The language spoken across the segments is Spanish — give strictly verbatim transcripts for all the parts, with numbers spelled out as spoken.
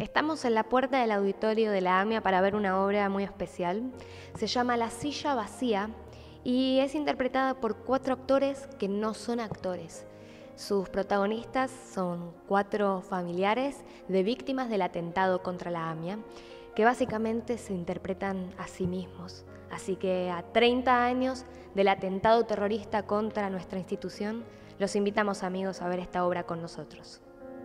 Estamos en la puerta del auditorio de la AMIA para ver una obra muy especial. Se llama La silla vacía y es interpretada por cuatro actores que no son actores. Sus protagonistas son cuatro familiares de víctimas del atentado contra la AMIA, que básicamente se interpretan a sí mismos. Así que a treinta años del atentado terrorista contra nuestra institución, los invitamos, amigos, a ver esta obra con nosotros.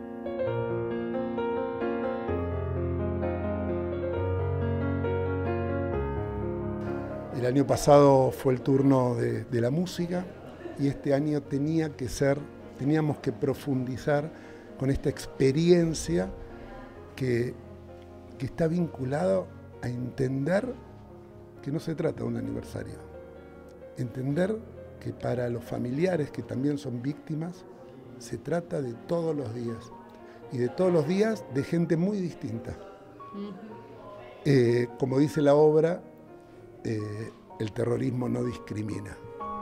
El año pasado fue el turno de, de la música y este año tenía que ser, teníamos que profundizar con esta experiencia que, que está vinculado a entender que no se trata de un aniversario. Entender que para los familiares que también son víctimas, se trata de todos los días. Y de todos los días de gente muy distinta. Eh, como dice la obra, eh, el terrorismo no discrimina.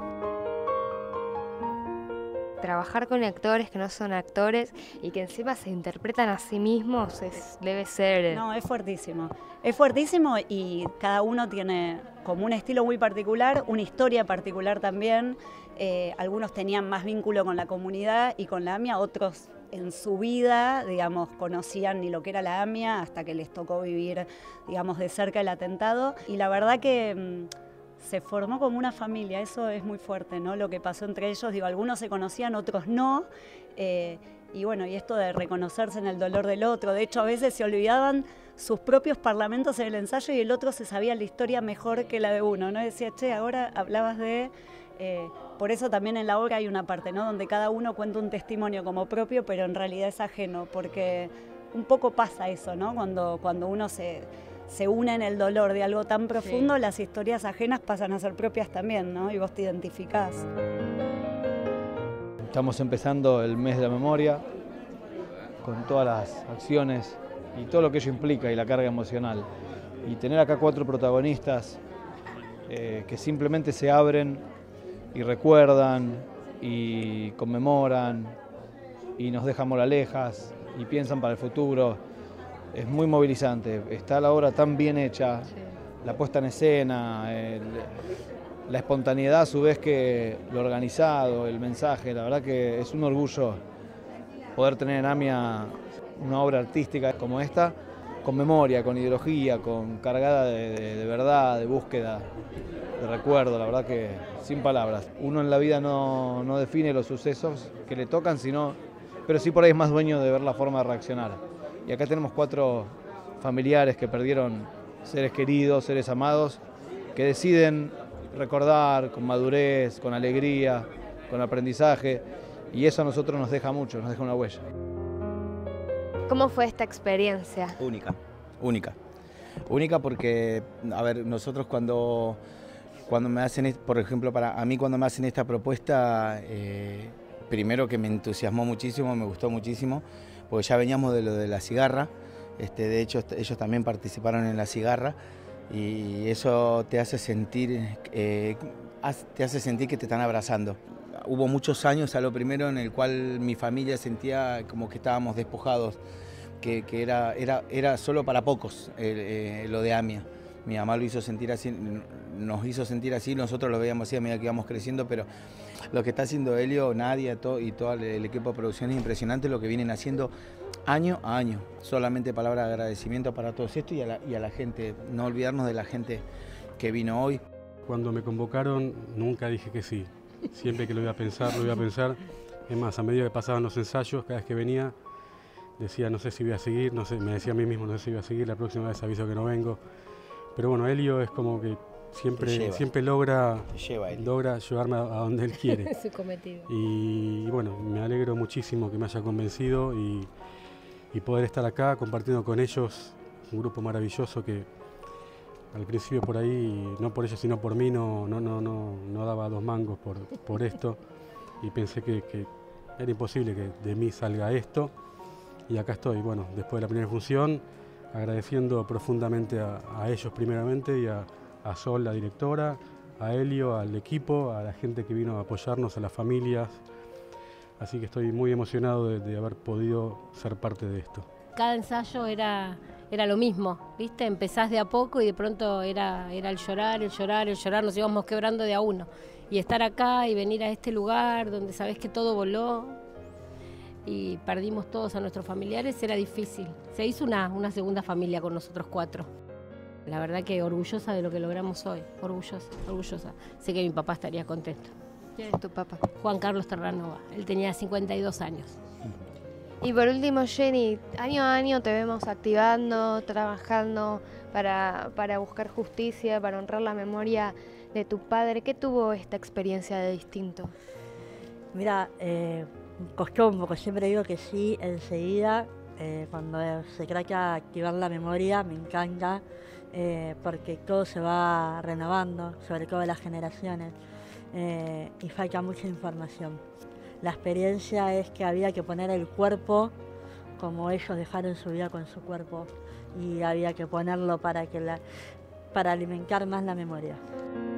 Trabajar con actores que no son actores y que encima se interpretan a sí mismos es, debe ser... No, es fuertísimo. Es fuertísimo y cada uno tiene como un estilo muy particular, una historia particular también. Eh, algunos tenían más vínculo con la comunidad y con la AMIA, otros en su vida, digamos, conocían ni lo que era la AMIA hasta que les tocó vivir, digamos, de cerca el atentado. Y la verdad que mmm, se formó como una familia, eso es muy fuerte, ¿no? Lo que pasó entre ellos, digo, algunos se conocían, otros no. Eh, y bueno, y esto de reconocerse en el dolor del otro, de hecho a veces se olvidaban sus propios parlamentos en el ensayo y el otro se sabía la historia mejor que la de uno, ¿no? Decía, che, ahora hablabas de... Eh, por eso también en la obra hay una parte, ¿no? Donde cada uno cuenta un testimonio como propio, pero en realidad es ajeno, porque un poco pasa eso, ¿no? Cuando, cuando uno se, se une en el dolor de algo tan profundo, sí, las historias ajenas pasan a ser propias también, ¿no? Y vos te identificás. Estamos empezando el mes de la memoria, con todas las acciones y todo lo que ello implica y la carga emocional. Y tener acá cuatro protagonistas eh, que simplemente se abren y recuerdan y conmemoran y nos dejan moralejas y piensan para el futuro, es muy movilizante. Está la obra tan bien hecha, sí, la puesta en escena, el, la espontaneidad a su vez que lo organizado, el mensaje, la verdad que es un orgullo poder tener en AMIA una obra artística como esta, con memoria, con ideología, con cargada de, de, de verdad, de búsqueda, de recuerdo, la verdad que sin palabras. Uno en la vida no, no define los sucesos que le tocan, sino, pero sí por ahí es más dueño de ver la forma de reaccionar. Y acá tenemos cuatro familiares que perdieron seres queridos, seres amados, que deciden recordar con madurez, con alegría, con aprendizaje, y eso a nosotros nos deja mucho, nos deja una huella. ¿Cómo fue esta experiencia? Única, única. Única porque, a ver, nosotros cuando... Cuando me hacen, por ejemplo, para a mí cuando me hacen esta propuesta, eh, primero que me entusiasmó muchísimo, me gustó muchísimo, porque ya veníamos de lo de la cigarra, este, de hecho ellos también participaron en la cigarra y eso te hace sentir, eh, te hace sentir que te están abrazando. Hubo muchos años a lo primero en el cual mi familia sentía como que estábamos despojados, que, que era, era, era solo para pocos eh, eh, lo de AMIA. Mi mamá lo hizo sentir así, nos hizo sentir así, nosotros lo veíamos así a medida que íbamos creciendo, pero lo que está haciendo Helio, Nadia todo, y todo el equipo de producción es impresionante lo que vienen haciendo año a año. Solamente palabras de agradecimiento para todos esto y a, la, y a la gente, no olvidarnos de la gente que vino hoy. Cuando me convocaron nunca dije que sí, siempre que lo iba a pensar, lo iba a pensar. Es más, a medida que pasaban los ensayos, cada vez que venía, decía no sé si voy a seguir, no sé, me decía a mí mismo no sé si voy a seguir, la próxima vez aviso que no vengo. Pero bueno, Helio es como que siempre, lleva, siempre logra, lleva logra llevarme a, a donde él quiere. Su cometido. Y, y bueno, me alegro muchísimo que me haya convencido y, y poder estar acá compartiendo con ellos, un grupo maravilloso que al principio por ahí, no por ellos sino por mí, no, no, no, no, no daba dos mangos por, por esto y pensé que, que era imposible que de mí salga esto y acá estoy, bueno, después de la primera función, agradeciendo profundamente a, a ellos primeramente y a, a Sol, la directora, a Helio, al equipo, a la gente que vino a apoyarnos, a las familias, Así que estoy muy emocionado de, de haber podido ser parte de esto. Cada ensayo era, era lo mismo, ¿viste? Empezás de a poco y de pronto era, era el llorar, el llorar, el llorar, nos íbamos quebrando de a uno. Y estar acá y venir a este lugar donde sabés que todo voló y perdimos todos a nuestros familiares era difícil. Se hizo una, una segunda familia con nosotros cuatro. La verdad que orgullosa de lo que logramos hoy, orgullosa, orgullosa. Sé que mi papá estaría contento. ¿Quién es tu papá? Juan Carlos Terranova, él tenía cincuenta y dos años. Y por último, Jenny, año a año te vemos activando, trabajando para, para buscar justicia, para honrar la memoria de tu padre. ¿Qué tuvo esta experiencia de distinto? Mira, eh, costó un poco, siempre digo que sí, enseguida, eh, cuando se trata de activar la memoria, me encanta, eh, porque todo se va renovando, sobre todo las generaciones, eh, y falta mucha información. La experiencia es que había que poner el cuerpo como ellos dejaron su vida con su cuerpo, y había que ponerlo para, que la, para alimentar más la memoria.